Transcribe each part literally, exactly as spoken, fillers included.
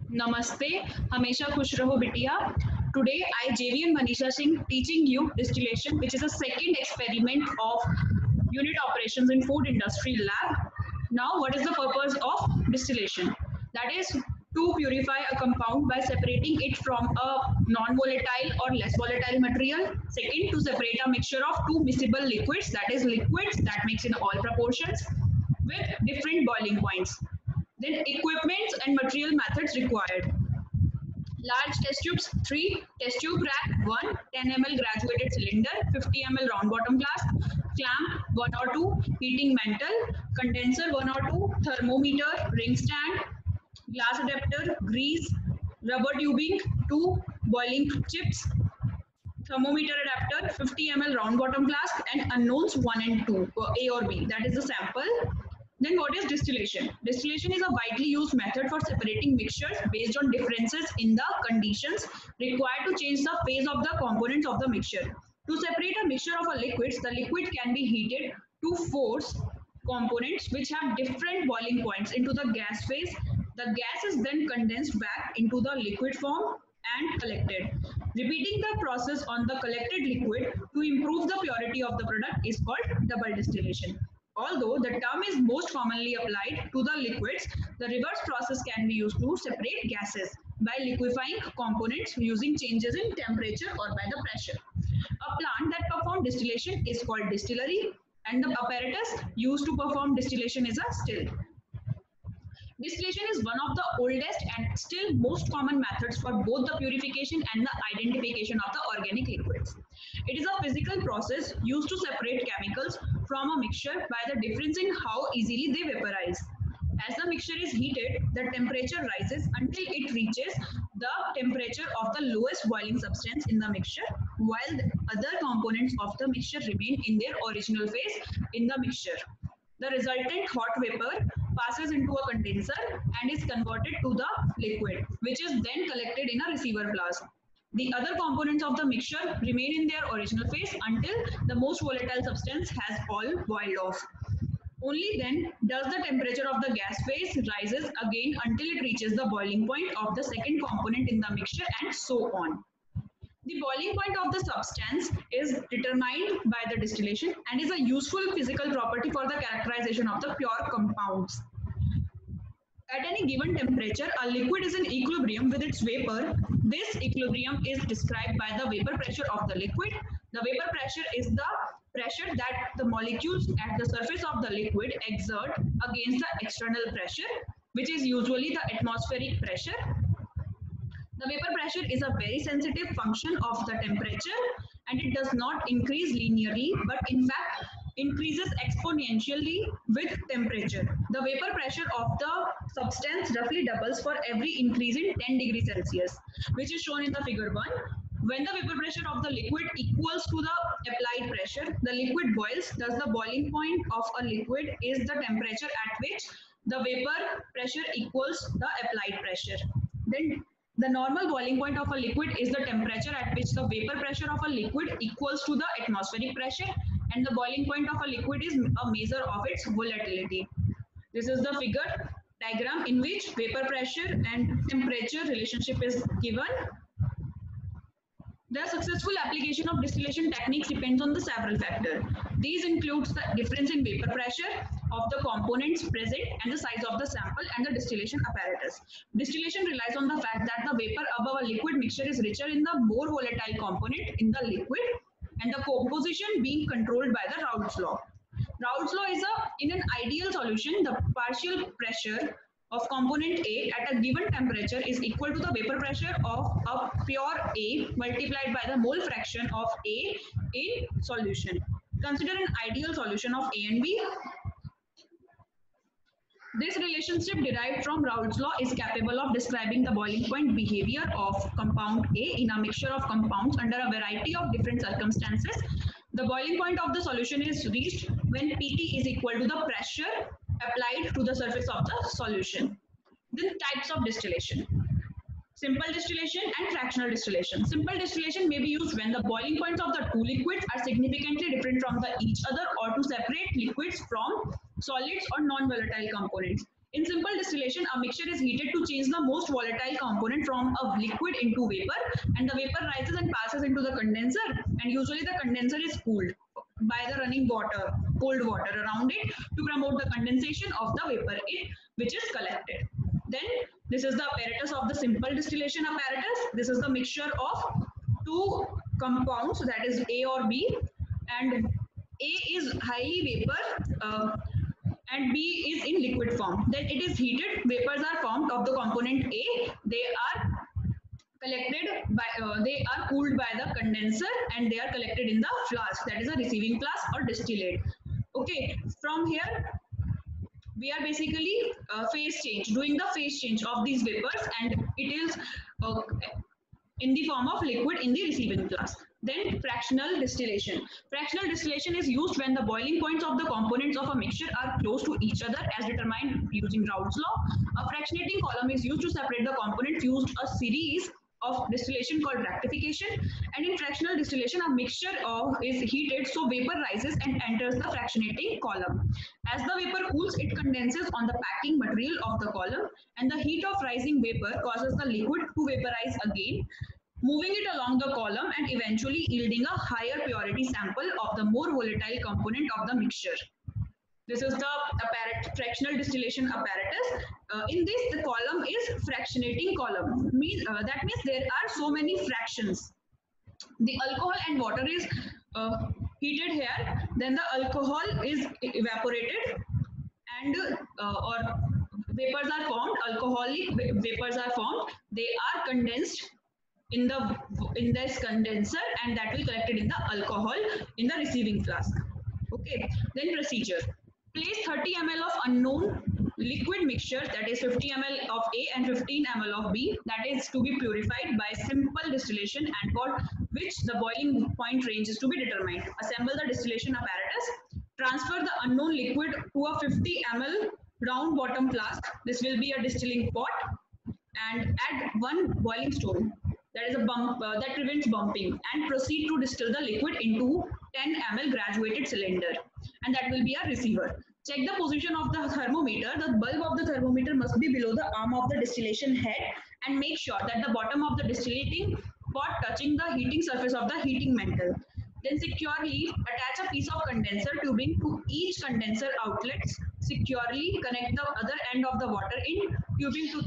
Namaste, हमेशा खुश रहो बिटिया. Today I J V and Manisha Singh teaching you distillation, which is a second experiment of unit operations in food industry lab. Now, what is the purpose of distillation? That is to purify a compound by separating it from a non-volatile or less volatile material. Second, to separate a mixture of two miscible liquids, that is liquids that mix in all proportions with different boiling points. Then equipments and material methods required. Large test tubes, three. Test tube rack, one. ten milliliter graduated cylinder, fifty milliliter round bottom flask. Clamp, one or two. Heating mantle. Condenser, one or two. Thermometer, ring stand. Glass adapter, grease. Rubber tubing, two. Boiling chips. Thermometer adapter, fifty milliliter round bottom flask, and unknowns one and two, A or B. That is the sample. Then what is distillation? Distillation is a widely used method for separating mixtures based on differences in the conditions required to change the phase of the components of the mixture. To separate a mixture of a liquid, the liquid can be heated to force components which have different boiling points into the gas phase. The gas is then condensed back into the liquid form and collected. Repeating the process on the collected liquid to improve the purity of the product is called double distillation. Although the term is most commonly applied to the liquids, the reverse process can be used to separate gases by liquefying components using changes in temperature or by the pressure. A plant that performs distillation is called distillery, and the apparatus used to perform distillation is a still. Distillation is one of the oldest and still most common methods for both the purification and the identification of the organic liquids. It is a physical process used to separate chemicals from a mixture by the difference in how easily they vaporize. As the mixture is heated, the temperature rises until it reaches the temperature of the lowest boiling substance in the mixture, while the other components of the mixture remain in their original phase in the mixture. The resultant hot vapor passes into a condenser and is converted to the liquid, which is then collected in a receiver flask. The other components of the mixture remain in their original phase until the most volatile substance has all boiled off. Only then does the temperature of the gas phase rises again until it reaches the boiling point of the second component in the mixture, and so on. The boiling point of the substance is determined by the distillation and is a useful physical property for the characterization of the pure compounds. At any given temperature, a liquid is in equilibrium with its vapor. This equilibrium is described by the vapor pressure of the liquid. The vapor pressure is the pressure that the molecules at the surface of the liquid exert against the external pressure, which is usually the atmospheric pressure. The vapor pressure is a very sensitive function of the temperature, and it does not increase linearly but in fact increases exponentially with temperature. The vapor pressure of the substance roughly doubles for every increase in ten degrees Celsius, which is shown in the figure one. When the vapor pressure of the liquid equals to the applied pressure, the liquid boils. Thus, the boiling point of a liquid is the temperature at which the vapor pressure equals the applied pressure. Then the normal boiling point of a liquid is the temperature at which the vapor pressure of a liquid equals to the atmospheric pressure, and the boiling point of a liquid is a measure of its volatility. This is the figure diagram in which vapor pressure and temperature relationship is given. The successful application of distillation techniques depends on the several factors. These include the difference in vapor pressure of the components present and the size of the sample and the distillation apparatus. Distillation relies on the fact that the vapor above a liquid mixture is richer in the more volatile component in the liquid, and the composition being controlled by the Raoult's law. Raoult's law is a in an ideal solution, the partial pressure of component A at a given temperature is equal to the vapor pressure of a pure A multiplied by the mole fraction of A in solution. Consider an ideal solution of A and B. This relationship derived from Raoult's law is capable of describing the boiling point behavior of compound A in a mixture of compounds under a variety of different circumstances. The boiling point of the solution is reached when P T is equal to the pressure applied to the surface of the solution. Then types of distillation. Simple distillation and fractional distillation. Simple distillation may be used when the boiling points of the two liquids are significantly different from the each other, or to separate liquids from solids or non-volatile components. In simple distillation, a mixture is heated to change the most volatile component from a liquid into vapor, and the vapor rises and passes into the condenser, and usually the condenser is cooled by the running water, cold water around it to promote the condensation of the vapor in which is collected. Then this is the apparatus of the simple distillation apparatus. This is the mixture of two compounds, that is A or B, and A is highly vapor uh, and B is in liquid form. Then it is heated, vapors are formed of the component A. They are collected by, uh, they are cooled by the condenser and they are collected in the flask, that is a receiving flask or distillate. Okay, from here we are basically uh, phase change, doing the phase change of these vapors, and it is uh, in the form of liquid in the receiving flask. Then fractional distillation. Fractional distillation is used when the boiling points of the components of a mixture are close to each other as determined using Raoult's law. A fractionating column is used to separate the components, used a series of distillation called rectification, and in fractional distillation a mixture of is heated so vapor rises and enters the fractionating column. As the vapor cools, it condenses on the packing material of the column, and the heat of rising vapor causes the liquid to vaporize again, moving it along the column and eventually yielding a higher purity sample of the more volatile component of the mixture. This is the apparat fractional distillation apparatus. Uh, in this, the column is fractionating column. Mean, uh, that means there are so many fractions. The alcohol and water is uh, heated here. Then the alcohol is evaporated and uh, or vapors are formed. Alcoholic vapors are formed. They are condensed in the in this condenser, and that will collected in the alcohol in the receiving flask. Okay. Then procedure. Place thirty milliliters of unknown liquid mixture, that is fifty milliliters of A and fifteen milliliters of B, that is to be purified by simple distillation and for which the boiling point range is to be determined. Assemble the distillation apparatus. Transfer the unknown liquid to a fifty milliliters round bottom flask. This will be a distilling pot, and add one boiling stone, that is a bump uh, that prevents bumping, and proceed to distill the liquid into ten milliliters graduated cylinder, and that will be a receiver. Check the position of the thermometer. The bulb of the thermometer must be below the arm of the distillation head, and make sure that the bottom of the distillating pot touching the heating surface of the heating mantle. Then securely attach a piece of condenser tubing to each condenser outlets. Securely connect the other end of the water in tubing to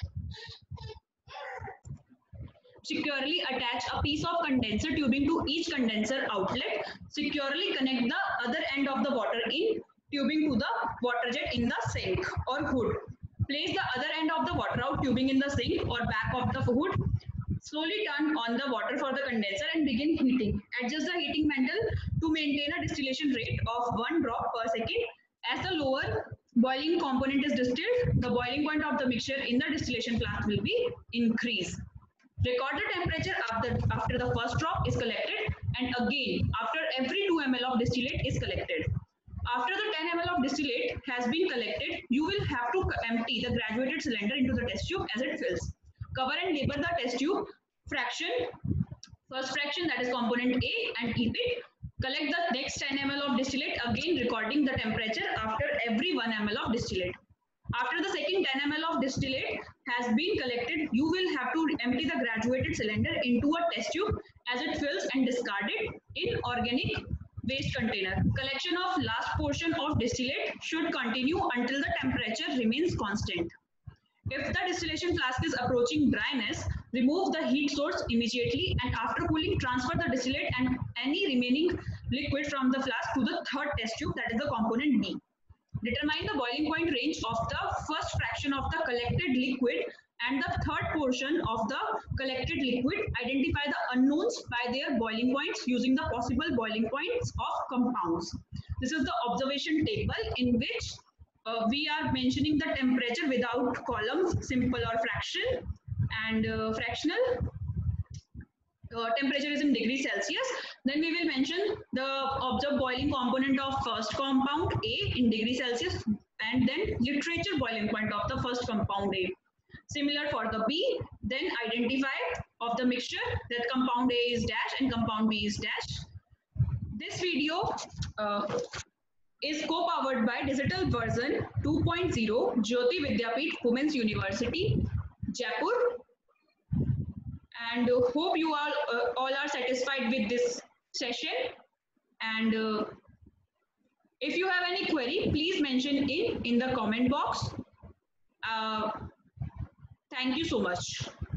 Securely attach a piece of condenser tubing to each condenser outlet. Securely connect the other end of the water in tubing to the water jet in the sink or hood. Place the other end of the water out tubing in the sink or back of the hood. Slowly turn on the water for the condenser and begin heating. Adjust the heating mantle to maintain a distillation rate of one drop per second. As the lower boiling component is distilled, the boiling point of the mixture in the distillation flask will be increased. Record the temperature after, after the first drop is collected, and again after every two milliliters of distillate is collected. After the ten milliliters of distillate has been collected, you will have to empty the graduated cylinder into the test tube as it fills. Cover and label the test tube fraction, first fraction, that is component A, and keep it. Collect the next ten milliliters of distillate, again recording the temperature after every one milliliter of distillate. After the second ten milliliters of distillate has been collected, you will have to empty the graduated cylinder into a test tube as it fills and discard it in organic waste container. Collection of last portion of distillate should continue until the temperature remains constant. If the distillation flask is approaching dryness, remove the heat source immediately, and after cooling, transfer the distillate and any remaining liquid from the flask to the third test tube, that is the component B. Determine the boiling point range of the first fraction of the collected liquid and the third portion of the collected liquid. Identify the unknowns by their boiling points using the possible boiling points of compounds. This is the observation table in which uh, we are mentioning the temperature without columns, simple or fraction, and uh, fractional. Uh, temperature is in degrees Celsius. Then we will mention the observed boiling component of first compound A in degrees Celsius, and then literature boiling point of the first compound A. Similar for the B, then identify of the mixture that compound A is dash and compound B is dash. This video uh, is co-powered by digital version two point oh, Jyoti Vidyapeeth Women's University, Jaipur. And uh, hope you all, uh, all are satisfied with this session. And uh, if you have any query, please mention it in the comment box. Uh, thank you so much.